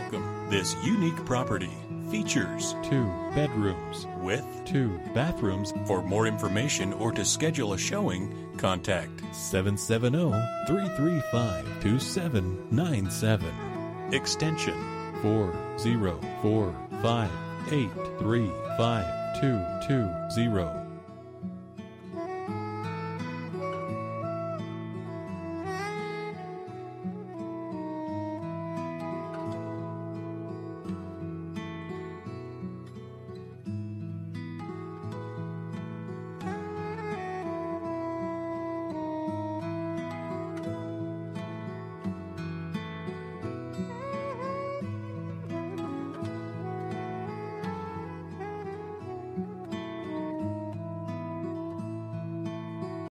welcome. This unique property features 2 bedrooms with 2 bathrooms. For more information or to schedule a showing, contact 770-335-2797. extension 40458352220.